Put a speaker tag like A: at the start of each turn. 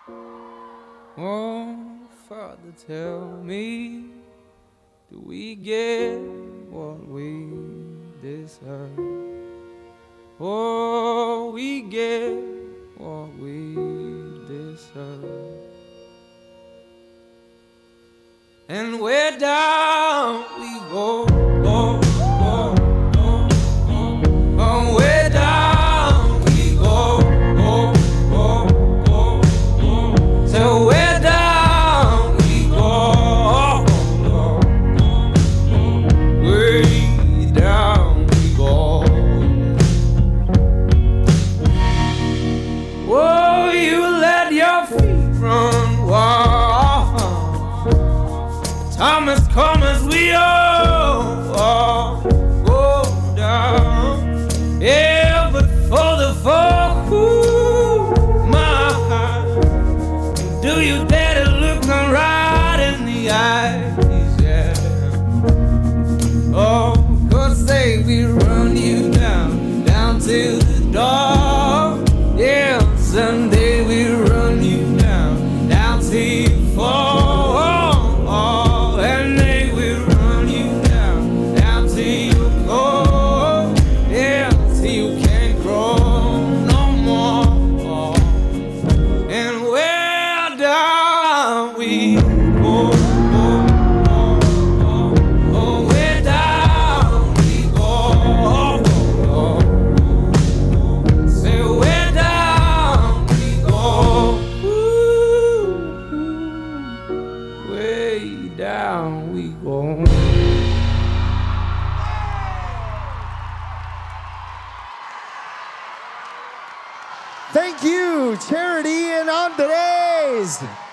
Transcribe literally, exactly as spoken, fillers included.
A: Oh, Father, tell me, do we get what we deserve? Oh, we get what we deserve. And where down we go, go, go, go, go. Oh, where down we go, go, go, go, go. So where down we go, go, go, go. Way down we go. Oh, you let your feet run wild. Time has come as we all, all go down. Yeah, but for the folk who my heart, do you dare to look them right in the eyes? Yeah. Oh, 'cause say we run you down, down to the door. Yeah, someday we run you down, down till you fall. Down we go.
B: Thank you, Charity and Andres.